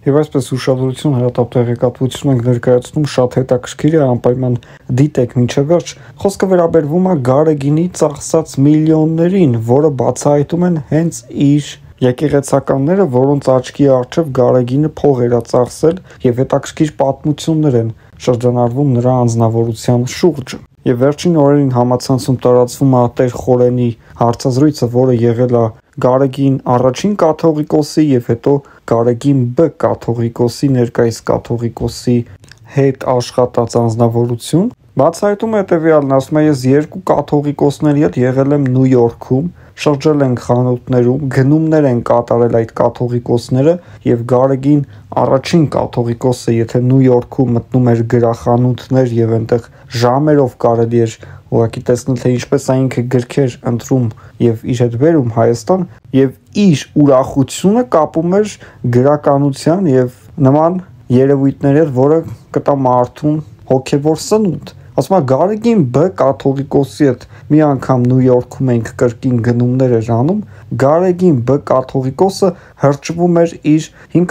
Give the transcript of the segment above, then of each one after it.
Եվ այսպես ուշադրություն հրատապ տեղեկատվություն ենք ներկայացնում շատ հետաքրքիր է, անպայման դիտեք մինչև վերջ։ Խոսքը վերաբերվում է Գարեգինի ծախսած միլիոններին, որը բացահայտում են հենց իր եկեղեցականները, որոնց աչքի առջև Գարեգինը փող էր ծախսել, եւ հետաքրքիր պատմություններ են շրջանառվում նրա անձնավորության շուրջը։ Եվ վերջին օրերին համացանցում տարածվում է Տեր Խորենի հարցազրույցը, որը եղել է Գարեգին առաջին կաթողիկոսի եւ հետո Գարեգին B կաթողիկոսի, ներկայիս կաթողիկոսի հետ աշխատած անձնավորություն։ Բացահայտում է հետևյալն, ասում է, ես երկու կաթողիկոսների հետ եղել եմ Նյու Յորքում, շրջել ենք խանութներում, գնումներ են կատարել այդ կաթողիկոսները, եւ Գարեգին առաջին կաթողիկոսը, եթե Նյու Յորքում մտնում էր գրախանութներ եւ այնտեղ ժամերով կարելի էր ուղղակի տեսնել, թե ինչպես է ինքը գրքեր ընտրում եւ իր հետ բերում Հայաստան, եւ իր ուրախությունը կապում էր գրականության եւ նման երևույթների հետ, որը կտա մարդուն հոգեվոր սնունդ։ Ասում է Գարեգին B կաթողիկոսի հետ մի անգամ Նյու Յորքում ենք կրկին գնումներ էր անում, Գարեգին B կաթողիկոսը հրճվում էր իր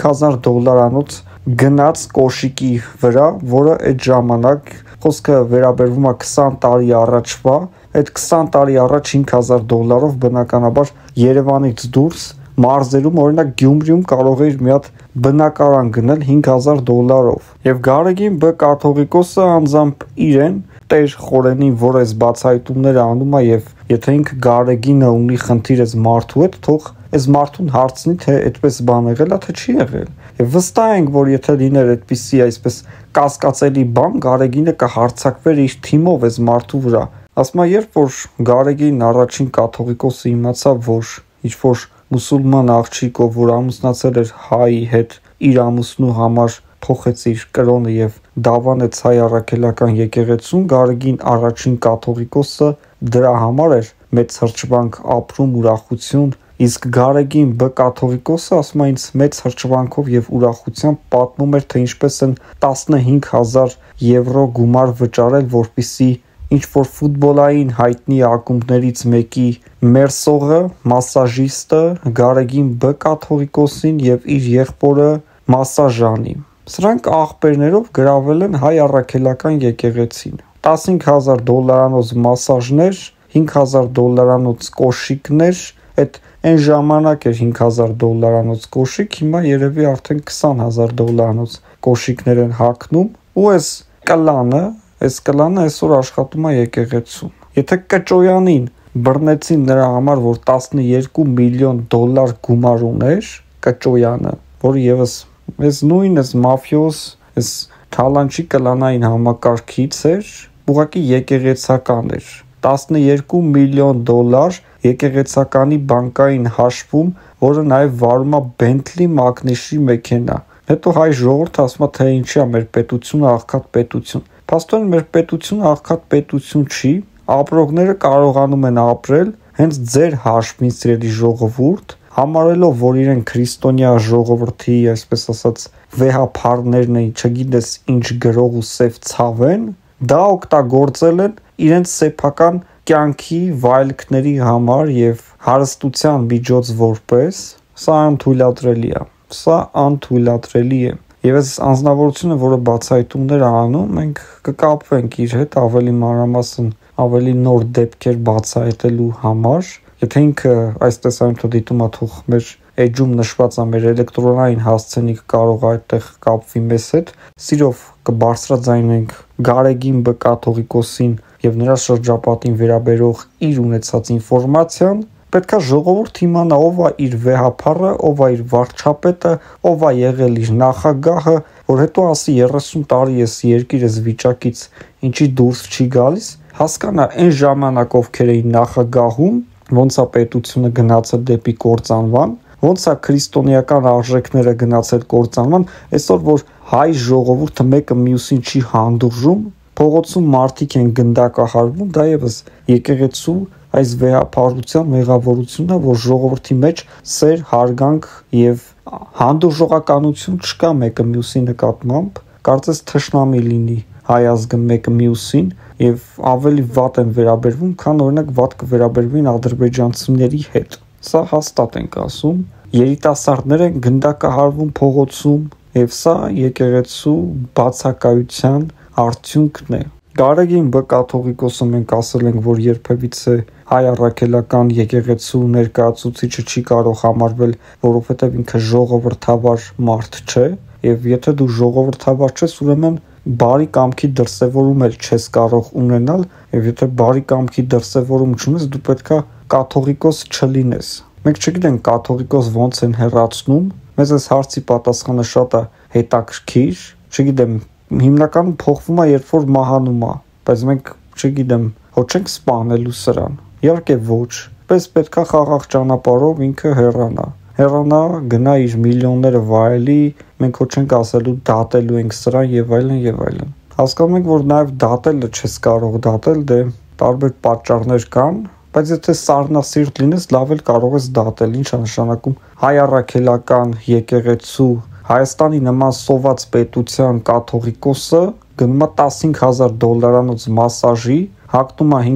$5000 գնաց կոշիկի վրա, որը այդ ժամանակ խոսքը վերաբերվում է 20 տարի առաջվա, այդ 20 տարի առաջ $5000 բնականաբար Երևանից դուրս մարզերում, օրինակ Գյումրիում կարող էր մի հատ բնակարան գնել $5000-ով։ Եվ Գարեգին B կաթողիկոսը անձամբ իրեն Տեր Խորենին, որ այս բացահայտումները անում է, եւ եթե ինքը Գարեգինը ունի խնդիր այս մարդու հետ, թող այս մարդուն հարցնի, թե այդպես բան եղել է, թե չի եղել։ Եվ վստահ ենք, որ եթե լիներ այդպիսի այսպես կասկածելի բան, Գարեգինը կհարցակվեր իր թիմով այս մարդու վրա։ Ասում է, երբ որ Գարեգին առաջին կաթողիկոսը իմացավ, որ ինչ որ մուսուլման աղջիկ, ով որ ամուսնացել էր հայի հետ, իր ամուսնու համար փոխեց իր կրոնը եւ դավանեց հայ առաքելական եկեղեցուն, Գարեգին առաջին կաթողիկոսը դրա համար էր մեծ հրճվանք ապրում, ուրախություն, իսկ Գարեգին B կաթողիկոսը, ասում է, ինձ մեծ հրճվանքով եւ ուրախությամբ պատմում էր, թե ինչպես են 15000 € գումար վճարել, որպիսի ինչ որ ֆուտբոլային հայտնի ակումբներից մեկի մերսողը, մասաժիստը Գարեգին B կաթողիկոսին եւ իր եղբորը մասաժ անի։ Սրանք աղբերներով գրավել են հայ առաքելական եկեղեցին։ $15000 մասաժներ, $5000 կոշիկներ, այդ այն ժամանակ էր $5000 կոշիկ, հիմա երևի արդեն $20000 կոշիկներ են հագնում, ու այս կլանը այսօր աշխատում է եկեղեցում։ Եթե Կճոյանին բռնեցին նրա համար, որ $12 միլիոն գումար ուներ, Կճոյանը, որը եւս այս նույն այս մաֆիոս, այս թալանչի կլանային համակարգից էր, ուղղակի եկեղեցական էր։ $12 միլիոն եկեղեցականի բանկային հաշվում, որը նաև վարում է Bentley Magnus-ի մեքենա։ Հետո հայ ժողովուրդը ասում է, թե ինչի է մեր պետությունը աղքատ պետություն։ Փաստորեն մեր պետությունը աղքատ պետություն չի, ապրողները կարողանում են ապրել հենց ձեր հաշվին, սիրելի ժողովուրդ, համարելով, որ իրեն քրիստոնյա ժողովրդի, այսպես ասած, վեհափարներն են, չգիտես ինչ գրող ու սև ցավ են, դա օգտագործել են իրենց սեփական կյանքի վայելքների համար եւ հարստության միջոց որպես, սա անթույլատրելի է։ Սա անթույլատրելի է։ Եվ այս անձնավորությունը, որը բացահայտումներ է անում, մենք կկապվենք իր հետ ավելի մանրամասն, ավելի նոր դեպքեր բացահայտելու համար։ Եթե ինքը այս տեսանյութը դիտում է, թող մեր էջում նշված է մեր էլեկտրոնային հասցենիք, կարող է այդտեղ կապվի մեզ հետ։ Սիրով կբարձրաձայնենք Գարեգին B կաթողիկոսին եւ նրա շրջապատին վերաբերող իր ունեցած ինֆորմացիան։ Պետքա ժողովուրդ իմանա ով է իր վեհափառը, ով է իր վարչապետը, ով է եղել իր նախագահը, որ հետո ասի 30 տարի ես երկիր ես վիճակից ինչի դուրս չի գալիս, հասկանա այն ժամանակ ովքեր էին նախագահում, ոնց է պետությունը գնացել դեպի կործանման, ոնց է քրիստոնեական արժեքները գնացել կործանման, այսօր որ հայ ժողովուրդը մեկը մյուսին չի հանդուրժում, փողոցում մարդիկ են գնդակահարվում, դա եւս եկեղեցու այս վեհապարության մեղավորությունն է, որ ժողովրդի մեջ սեր, հարգանք եւ հանդուրժողականություն չկա մեկը մյուսի նկատմամբ, կարծես թշնամի լինի հայ ազգը մեկը մյուսին եւ ավելի վատ են վերաբերվում, քան օրինակ վատ կվերաբերվին ադրբեջանցիների հետ։ Սա հաստատ ենք ասում, երիտասարդներ են գնդակահարվում փողոցում եւ սա եկեղեցու բացակայության արդյունքն է։ Գարեգին Բ կաթողիկոսը մենք ասել ենք, որ երբևիցե հայ առաքելական եկեղեցու ներկայացուցիչը չի կարող համարվել, որովհետև ինքը ժողովրդավար մարդ չէ, եւ եթե դու ժողովրդավար ես, ուրեմն բարի կամքի դրսևորում էլ չես կարող ունենալ, եւ եթե բարի կամքի դրսևորում չունես, դու պետքա կաթողիկոս չլինես։ Մենք չգիտենք կաթողիկոս ոնց են հեռացնում, մեզ այս հարցի պատասխանը շատ է հետաքրքիր, չգիտեմ, հիմնականում փոխվում է, երբ որ մահանում է, բայց մենք չգիտեմ, հո չենք սպանելու սրան։ Իհարկե ոչ, պես պետքա խաղաղ ճանապարհով ինքը հեռանա, գնա իր միլիոնները վայելի, մենք հո չենք ասելու դատելու ենք սրան եւ այլն եւ այլն։ Հասկանում ենք, որ նաեւ դատելը չես կարող դատել, դե տարբեր պատճառներ կան, բայց եթե սառնասիրտ լինես, լավ էլ կարող ես դատել, ինչ է նշանակում հայ առաքելական եկեղեցու Հայաստանի նման սոված պետության կաթողիկոսը գնում է $15,000 մասաժի, հագնում է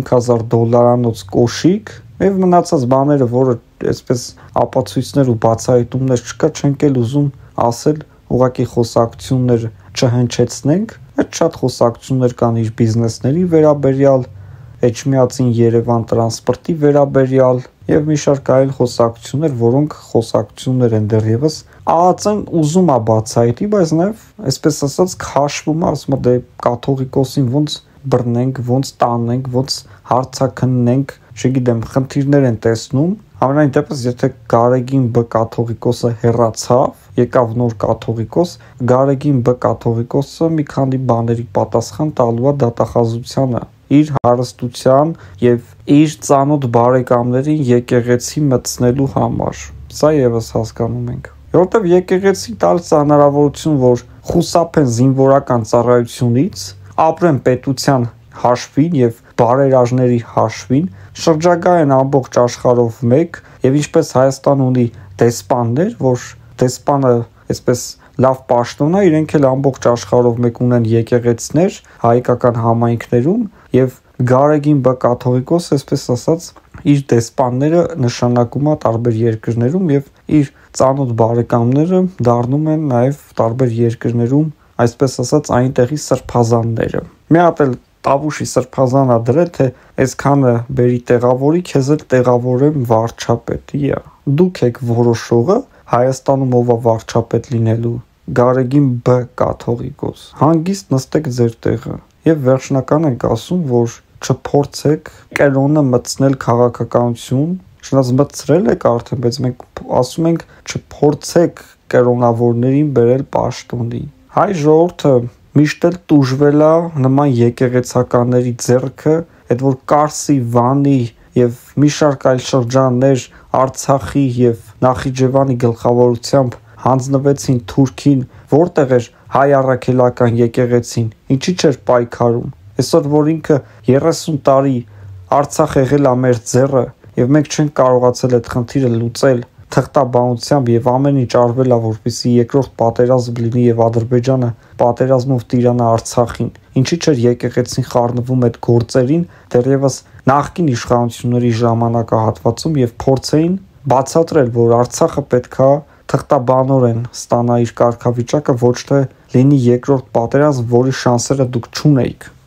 $5,000 կոշիկ եւ մնացած բաները, որը այսպես ապացույցներ ու բացահայտումներ չկա, չենք էլ ուզում ասել, ուղղակի խոսակցություններ չհնչեցնենք, այդ շատ խոսակցություններ կան իր բիզնեսների վերաբերյալ, Էջմիածին Երևան տրանսպորտի վերաբերյալ եւ մի շարք այլ խոսակցություններ, որոնք խոսակցություններ են դեռևս ԱԱՑ-ն ուզում է բացահայտի, բայց նաեւ այսպես ասած քաշվում է, ասում է դե կաթողիկոսին ոնց բռնենք, ոնց տանենք, ոնց հարցաքննենք, չգիտեմ, խնդիրներ են տեսնում։ Համենայն դեպս, եթե Գարեգին Բ կաթողիկոսը հեռացավ, եկավ նոր կաթողիկոս, Գարեգին Բ կաթողիկոսը մի քանի բաների պատասխան տալու է դատախազությանը իր հարստության եւ իր ծանոթ բարեկամներին եկեղեցի մտցնելու համար։ Սա եւս հասկանում ենք։ Որտեւ եկեղեցի տալիս հնարավորություն, որ խուսափեն զինվորական ծառայությունից, ապրեն պետության հաշվին եւ բարերաժների հաշվին, շրջագայեն ամբողջ աշխարհով մեկ եւ ինչպես Հայաստան ունի դեսպաններ, որ դեսպանը այսպես լավ պաշտոն է, իրենք էլ ամբողջ աշխարհով մեկ ունեն եկեղեցիներ հայկական համայնքներում եւ Գարեգին Բ կաթողիկոսը, այսպես ասած, իր դեսպանները նշանակում է տարբեր երկրներում եւ իր ծանոթ բարեկամները դառնում են նաեւ տարբեր երկրներում, այսպես ասած, այնտեղի սրբազանները։ Մի հատ էլ Տավուշի սրբազանա դրել, թե այսքանը բերի տեղավորի, քեզ էլ տեղավորեմ վարչապետի։ Դուք եք որոշողը Հայաստանում ով է վարչապետ լինելու, Գարեգին Բ կաթողիկոս։ Հանգիստ նստեք ձեր տեղը եւ վերջնական ենք ասում, որ չփորձեք կերոնը մտցնել քաղաքականություն, չնայած մտցրել եք արդեն, բայց մենք ասում ենք չփորձեք կերոնավորներին բերել պաշտոնի։ Հայ ժողովուրդը միշտ էլ տուժվել է նման եկեղեցականների ձեռքը, այդ որ Կարսի, Վանի եւ մի շարք այլ շրջաններ Արցախի եւ Նախիջևանի գլխավորությամբ հանձնվեցին Թուրքին, որտեղ էր հայ առաքելական եկեղեցին, ինչի չէր պայքարում։ Այսօր որ ինքը 30 տարի Արցախ եղել է մեր ձեռը եւ մենք չենք կարողացել այդ խնդիրը լուծել թղթաբանությամբ եւ ամեն ինչ արվել է, որպեսզի երկրորդ պատերազմ լինի եւ Ադրբեջանը պատերազմով տիրանա Արցախին։ Ինչի՞ չէր եկեղեցին խառնվում այդ գործերին դեռևս նախկին իշխանությունների ժամանակահատվածում եւ փորձեին բացատրել, որ Արցախը պետքա թղթաբանորեն ստանա իր կարգավիճակը, ոչ թե լինի երկրորդ պատերազմ, որի շանսերը դուք չունեիք։